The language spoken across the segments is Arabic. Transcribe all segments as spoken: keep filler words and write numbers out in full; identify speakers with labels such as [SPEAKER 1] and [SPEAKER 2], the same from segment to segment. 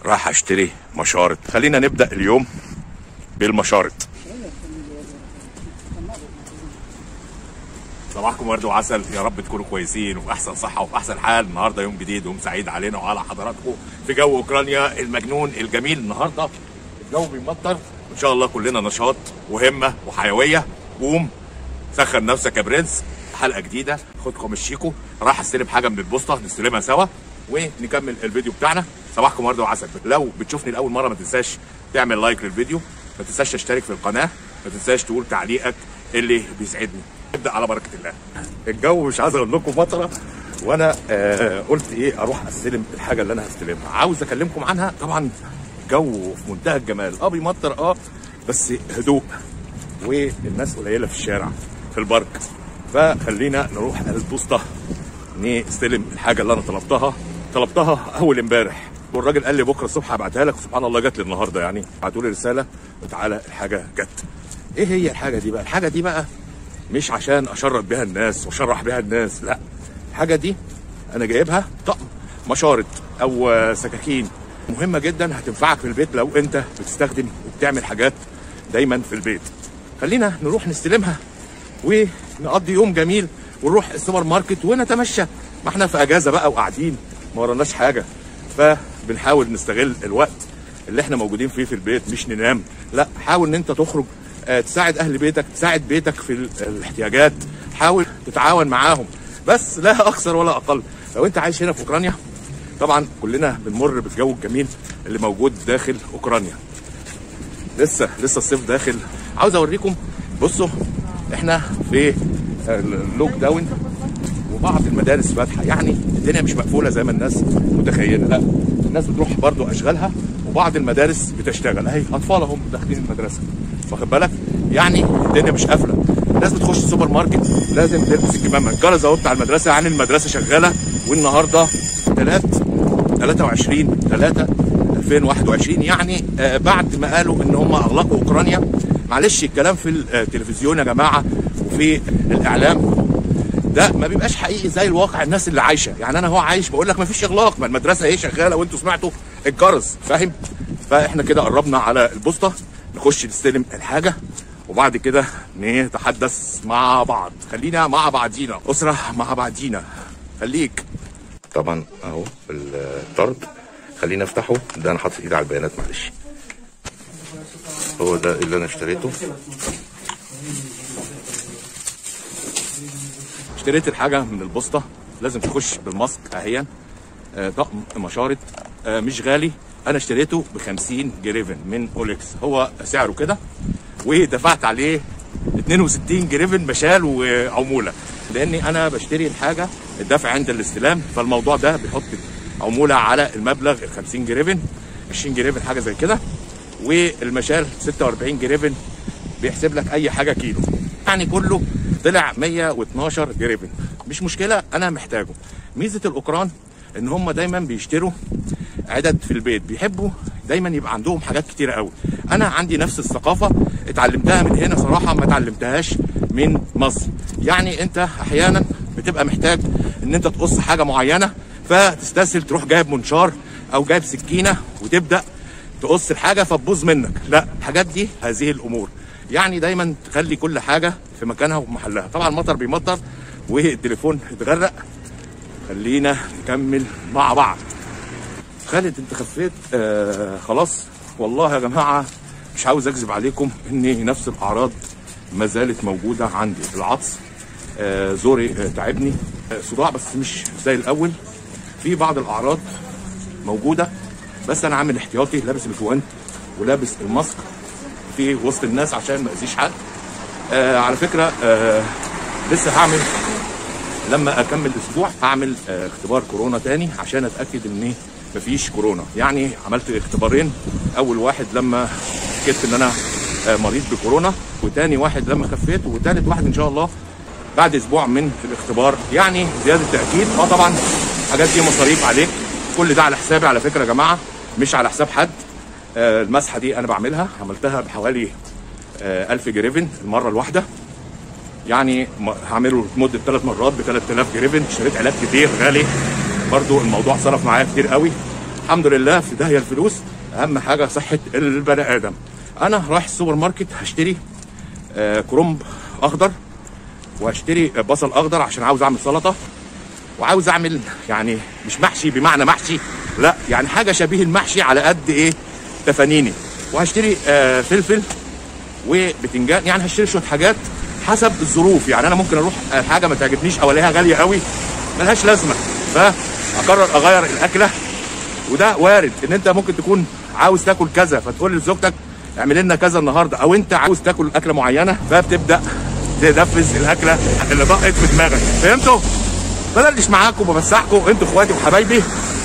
[SPEAKER 1] راح اشتري مشارط. خلينا نبدأ اليوم بالمشارط. صباحكم ورد وعسل، يا رب تكونوا كويسين وفي احسن صحه وفي احسن حال. النهارده يوم جديد ويوم سعيد علينا وعلى حضراتكم في جو اوكرانيا المجنون الجميل. النهارده الجو بيمطر وان شاء الله كلنا نشاط وهمه وحيويه. قوم سخن نفسك يا برنس، حلقه جديده. خدكم الشيكو راح استلم حاجه من البوسطه نستلمها سوا ونكمل الفيديو بتاعنا. صباحكم ورد وعسل. لو بتشوفني لاول مره ما تنساش تعمل لايك للفيديو، ما تنساش تشترك في القناه، ما تنساش تقول تعليقك اللي بيسعدني. نبدا على بركه الله. الجو مش عايز اقول لكم مطره، وانا آه قلت ايه اروح استلم الحاجه اللي انا هستلمها. عاوز اكلمكم عنها. طبعا جو في منتهى الجمال، اه بيمطر اه بس هدوء والناس قليله في الشارع في البارك. فخلينا نروح البوسطه نستلم الحاجه اللي انا طلبتها طلبتها اول امبارح، والراجل قال لي بكره الصبح هبعتها لك. سبحان الله جت لي النهارده، يعني بعتوا لي رساله وتعالى الحاجه جت. ايه هي الحاجه دي بقى؟ الحاجه دي بقى مش عشان اشرط بيها الناس واشرح بيها الناس، لا. الحاجه دي انا جايبها طقم مشارط او سكاكين مهمه جدا هتنفعك في البيت لو انت بتستخدم وبتعمل حاجات دايما في البيت. خلينا نروح نستلمها ونقضي يوم جميل ونروح السوبر ماركت ونتمشى. ما احنا في اجازه بقى وقاعدين ما وراناش حاجه، فبنحاول نستغل الوقت اللي احنا موجودين فيه في البيت، مش ننام. لا، حاول ان انت تخرج، تساعد اهل بيتك، تساعد بيتك في الاحتياجات، حاول تتعاون معاهم، بس لا اكثر ولا اقل. لو انت عايش هنا في اوكرانيا، طبعا كلنا بنمر بالجو الجميل اللي موجود داخل اوكرانيا. لسه لسه الصيف داخل. عاوز اوريكم، بصوا احنا في اللوك داون وبعض المدارس فاتحه، يعني الدنيا مش مقفوله زي ما الناس متخيله، لا الناس بتروح برضو اشغالها وبعض المدارس بتشتغل. اهي اطفالهم داخلين المدرسه، واخد بالك؟ يعني الدنيا مش قافله. الناس بتخش السوبر ماركت لازم تلبس الكمامه. الجرس اهو بتاع المدرسه، يعني المدرسه شغاله. والنهارده ثلاثة وعشرين ثلاثة ألفين وواحد وعشرين، يعني آه بعد ما قالوا ان هم اغلقوا اوكرانيا. معلش الكلام في التلفزيون يا جماعه وفي الاعلام ده ما بيبقاش حقيقي زي الواقع الناس اللي عايشه. يعني انا هو عايش بقول لك ما فيش اغلاق، ما المدرسه اهي شغاله وانتوا سمعتوا الجرس، فاهم؟ فاحنا كده قربنا على البوسطه، نخش نستلم الحاجه وبعد كده نتحدث مع بعض. خلينا مع بعضينا، اسره مع بعضينا، خليك. طبعا اهو الطرد، خلينا افتحه. ده انا حاطط ايدي على البيانات، معلش. هو ده اللي انا اشتريته. اشتريت الحاجه من البوسطه، لازم تخش بالماسك اهيا. آه طقم مشارط، آه مش غالي. انا اشتريته ب خمسين جريفن من اوليكس، هو سعره كده، ودفعت عليه اتنين وستين جريفن مشال وعموله، لاني انا بشتري الحاجه الدفع عند الاستلام، فالموضوع ده بيحط عموله على المبلغ ال خمسين جريفن، عشرين جريفن حاجه زي كده، والمشال ستة واربعين جريفن، بيحسب لك اي حاجه كيلو، يعني كله طلع مية واتناشر جريفن. مش مشكله، انا محتاجه. ميزه الاوكران ان هم دايما بيشتروا عدد في البيت، بيحبوا دايما يبقى عندهم حاجات كتيره قوي. انا عندي نفس الثقافه، اتعلمتها من هنا صراحه، ما اتعلمتهاش من مصر. يعني انت احيانا بتبقى محتاج ان انت تقص حاجه معينه، فتستسهل تروح جايب منشار او جايب سكينه وتبدا تقص الحاجه فتبوظ منك. لا، الحاجات دي هذه الامور، يعني دايما تخلي كل حاجه في مكانها ومحلها. طبعا المطر بيمطر والتليفون اتغرق. خلينا نكمل مع بعض. خالد انت خفيت؟ آه خلاص. والله يا جماعه مش عاوز اكذب عليكم ان نفس الاعراض ما زالت موجوده عندي. العطس، آه زوري آه تعبني، آه صداع بس مش زي الاول. في بعض الاعراض موجوده، بس انا عامل احتياطي، لابس الجوانت ولابس الماسك في وسط الناس عشان ما اذيش حد. آه على فكره آه لسه هعمل لما اكمل اسبوع هعمل آه اختبار كورونا تاني عشان اتاكد ان مفيش كورونا. يعني عملت اختبارين، اول واحد لما شكيت ان انا آه مريض بكورونا، وتاني واحد لما خفيت، وتالت واحد ان شاء الله بعد اسبوع من الاختبار. يعني زياده تاكيد. اه طبعا الحاجات دي مصاريف عليك، كل ده على حسابي على فكره يا جماعه، مش على حساب حد. آه المسحه دي انا بعملها، عملتها بحوالي آه ألف جريفن المره الواحده، يعني هعمله لمده ثلاث مرات ب ثلاثة آلاف جريفن. اشتريت علاج كتير غالي برضو، الموضوع صرف معايا كتير قوي. الحمد لله في داهيه الفلوس، اهم حاجه صحه البني ادم. انا رايح السوبر ماركت هشتري آه كرنب اخضر، وهشتري بصل اخضر عشان عاوز اعمل سلطه، وعاوز اعمل يعني مش محشي بمعنى محشي، لا يعني حاجه شبيه المحشي على قد ايه تفانيني. وهشتري آه فلفل وبتنجان، يعني هشتري شويه حاجات حسب الظروف. يعني انا ممكن اروح حاجه ما تعجبنيش او الاقيها غاليه قوي ملهاش لازمه، فاقرر اغير الاكله. وده وارد ان انت ممكن تكون عاوز تاكل كذا فتقول لزوجتك اعمل لنا كذا النهارده، او انت عاوز تاكل اكله معينه فبتبدا تنفذ الاكله اللي ضاقت في دماغك. فهمتوا؟ بلش معاكم وبمسحكم، انتوا اخواتي وحبايبي،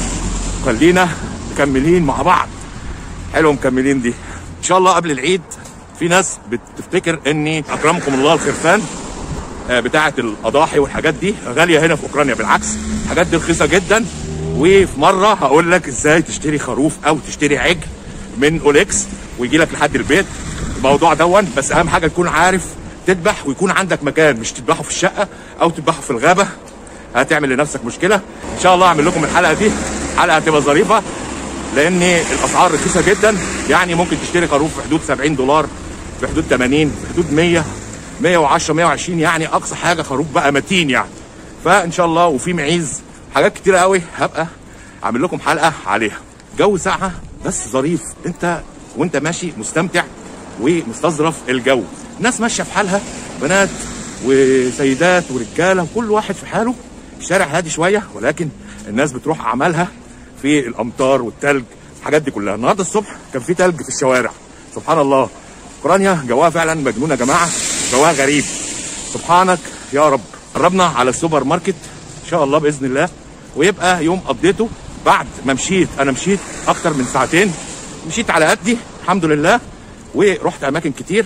[SPEAKER 1] خلينا مكملين مع بعض. حلو مكملين دي ان شاء الله. قبل العيد في ناس بتفتكر اني اكرمكم الله الخرفان بتاعه الاضاحي والحاجات دي غاليه هنا في اوكرانيا، بالعكس الحاجات دي رخيصه جدا. وفي مره هقول لك ازاي تشتري خروف او تشتري عجل من اوليكس ويجي لك لحد البيت. الموضوع دون بس اهم حاجه تكون عارف تذبح ويكون عندك مكان، مش تذبحه في الشقه او تذبحه في الغابه، هتعمل لنفسك مشكله. ان شاء الله اعمل لكم الحلقه دي حلقه هتبقى ظريفه، لان الاسعار رخيصه جدا. يعني ممكن تشتري خروف في حدود سبعين دولار، في حدود ثمانين، في حدود مية، مية وعشرة، مية وعشرين، يعني اقصى حاجه خروف بقى متين يعني. فان شاء الله وفي معيز حاجات كتيره قوي هبقى اعمل لكم حلقه عليها. جو ساعه بس ظريف، انت وانت ماشي مستمتع ومستظرف الجو. الناس ماشيه في حالها، بنات وسيدات ورجاله وكل واحد في حاله. الشارع هادي شويه، ولكن الناس بتروح اعمالها في الامطار والتلج الحاجات دي كلها. النهارده الصبح كان في تلج في الشوارع، سبحان الله. اوكرانيا جواها فعلا مجنون يا جماعه، جواها غريب. سبحانك يا رب. قربنا على السوبر ماركت ان شاء الله باذن الله، ويبقى يوم قضيته بعد ما مشيت. انا مشيت اكتر من ساعتين، مشيت على قدي الحمد لله، ورحت اماكن كتير،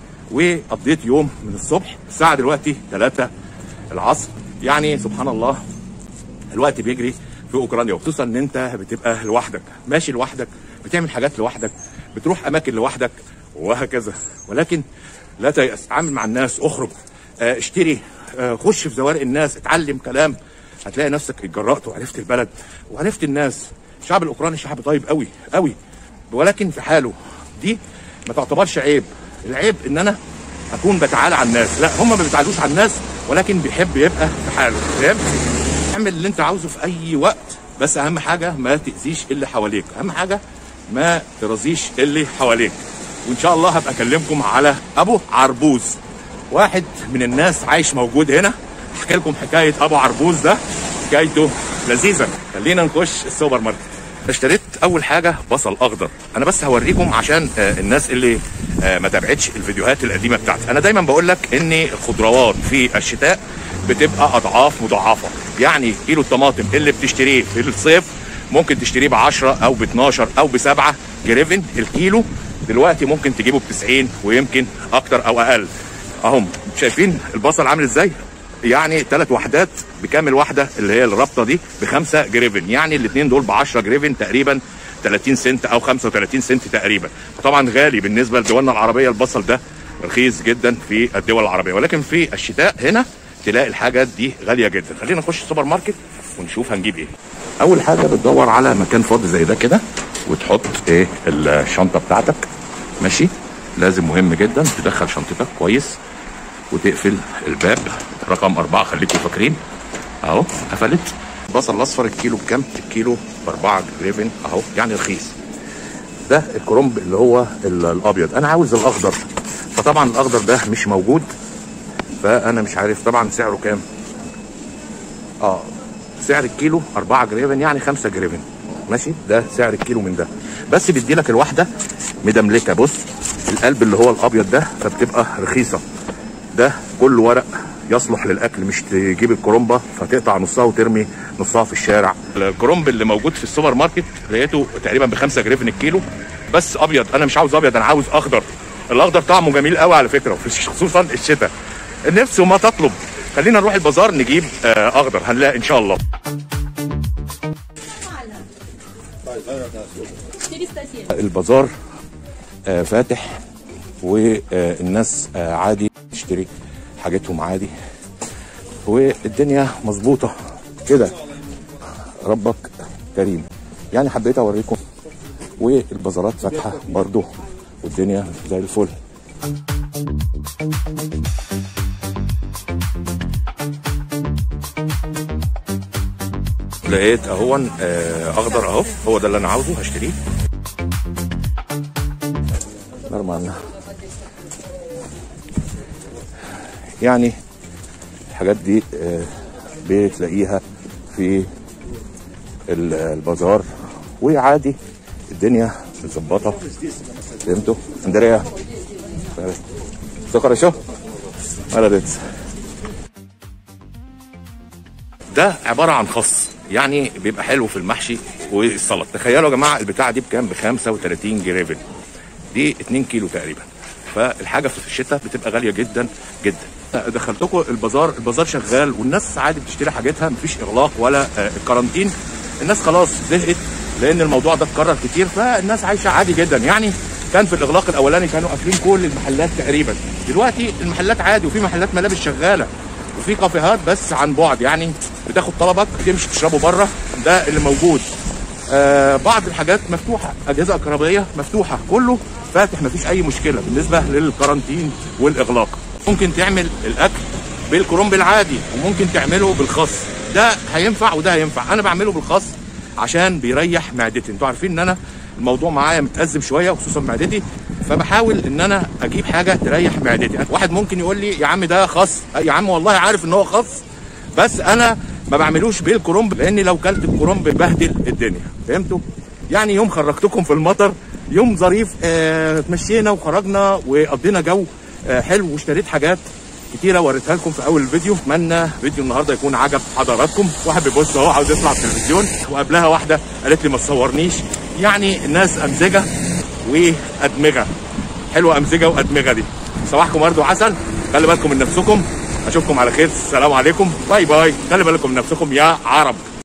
[SPEAKER 1] وقضيت يوم من الصبح. الساعه دلوقتي ثلاثة العصر، يعني سبحان الله الوقت بيجري في اوكرانيا. وخصوصا ان انت بتبقى لوحدك، ماشي لوحدك، بتعمل حاجات لوحدك، بتروح اماكن لوحدك وهكذا. ولكن لا تيأس، عامل مع الناس، اخرج، اه اشتري، اه خش في زوارق الناس، اتعلم كلام، هتلاقي نفسك اتجرأت وعرفت البلد وعرفت الناس. الشعب الاوكراني شعب طيب قوي قوي، ولكن في حاله دي ما تعتبرش عيب. العيب ان انا اكون بتعالى على الناس، لا هم ما بيتعالوش على الناس، ولكن بيحب يبقى في حاله. فهمت؟ اعمل اللي انت عاوزه في اي وقت، بس اهم حاجه ما تاذيش اللي حواليك، اهم حاجه ما ترضيش اللي حواليك. وان شاء الله هبقى اكلمكم على ابو عربوز، واحد من الناس عايش موجود هنا. احكي لكم حكايه ابو عربوز ده، حكايته لذيذه. خلينا نخش السوبر ماركت. اشتريت اول حاجه بصل اخضر. انا بس هوريكم عشان آه الناس اللي آه ما تابعتش الفيديوهات القديمه بتاعتي. انا دايما بقول لك ان الخضروات في الشتاء بتبقى اضعاف مضاعفه. يعني كيلو الطماطم اللي بتشتريه في الصيف ممكن تشتريه ب عشرة او ب اتناشر او ب سبعة جريفن الكيلو، دلوقتي ممكن تجيبه ب تسعين ويمكن اكتر او اقل. اهم شايفين البصل عامل ازاي؟ يعني ثلاث وحدات بكامل واحده اللي هي الرابطه دي بخمسة جريفن، يعني الاثنين دول ب عشرة جريفن تقريبا ثلاثين سنت او خمسة وثلاثين سنت تقريبا. طبعا غالي بالنسبه لدولنا العربيه، البصل ده رخيص جدا في الدول العربيه، ولكن في الشتاء هنا تلاقي الحاجات دي غاليه جدا. خلينا نخش السوبر ماركت ونشوف هنجيب ايه. اول حاجه بتدور على مكان فاضي زي ده كده، وتحط ايه الشنطه بتاعتك. ماشي، لازم مهم جدا تدخل شنطتك كويس وتقفل الباب. رقم أربعة خليكم فاكرين اهو، قفلت. البصل الاصفر الكيلو بكام؟ الكيلو ب أربعة جريفن اهو، يعني رخيص. ده الكرنب اللي هو الابيض، انا عاوز الاخضر، فطبعا الاخضر ده مش موجود، فانا مش عارف طبعا سعره كام. اه سعر الكيلو أربعة جريفن، يعني خمسة جريفن. ماشي، ده سعر الكيلو من ده، بس بيدي لك الواحده مدملكه. بص القلب اللي هو الابيض ده، فبتبقى رخيصه. ده كله ورق يصلح للاكل، مش تجيب الكرنبه فتقطع نصها وترمي نصها في الشارع. الكرنب اللي موجود في السوبر ماركت لقيته تقريبا بخمسة جريفن الكيلو، بس ابيض. انا مش عاوز ابيض، انا عاوز اخضر. الاخضر طعمه جميل قوي على فكره، خصوصا الشتاء. النفس وما تطلب. خلينا نروح البازار نجيب آه اخضر، هنلاقي ان شاء الله. البازار آه فاتح، والناس آه عادي تشتري حاجتهم عادي، والدنيا مظبوطه كده. ربك كريم. يعني حبيت اوريكم. والبازارات فاتحه برضو والدنيا زي الفل. لقيت اهون اخضر اهو، هو ده اللي انا عاوزه هشتريه. نرمى يعني الحاجات دي بتلاقيها في البازار وعادي الدنيا متظبطه. فهمتوا؟ اندريا سكر شو ولدت. ده عباره عن خس، يعني بيبقى حلو في المحشي والسلطه. تخيلوا يا جماعه البتاعه دي بكام؟ ب خمسة وتلاتين جريفن، دي اتنين كيلو تقريبا. فالحاجه في الشتاء بتبقى غاليه جدا جدا. دخلتكم البازار، البازار شغال والناس عادي بتشتري حاجتها، مفيش اغلاق ولا الكارانتين. الناس خلاص زهقت لان الموضوع ده اتكرر كتير، فالناس عايشه عادي جدا. يعني كان في الاغلاق الاولاني كانوا قافلين كل المحلات تقريبا، دلوقتي المحلات عادي، وفي محلات ملابس شغاله، وفي كافيهات بس عن بعد، يعني بتاخد طلبك تمشي تشربه بره، ده اللي موجود. آه بعض الحاجات مفتوحه، اجهزه كهربائيه مفتوحه، كله فاتح، مفيش اي مشكله بالنسبه للكارانتين والاغلاق. ممكن تعمل الاكل بالكرنب العادي وممكن تعمله بالخس، ده هينفع وده هينفع. انا بعمله بالخس عشان بيريح معدتي. انتوا عارفين ان انا الموضوع معايا متأزم شويه وخصوصا معدتي، فبحاول ان انا اجيب حاجه تريح معدتي. واحد ممكن يقول لي يا عم ده خس، يا عم والله عارف ان هو خس، بس انا ما بعملوش بالكرنب لان لو كلت الكرنب بهدل الدنيا. فهمتوا؟ يعني يوم خرجتكم في المطر، يوم ظريف، اه اتمشينا وخرجنا وقضينا جو اه حلو، واشتريت حاجات كتيره وريتها لكم في اول الفيديو. اتمنى فيديو النهارده يكون عجب حضراتكم. واحد بيبص اهو عاوز يطلع في التلفزيون، وقبلها واحده قالت لي ما تصورنيش. يعني الناس امزجه وادمغه حلوه، امزجه وادمغه دي. صباحكم ورد وعسل، خلي بالكم من نفسكم، اشوفكم على خير. السلام عليكم، باي باي. خلي بالكم من نفسكم يا عرب.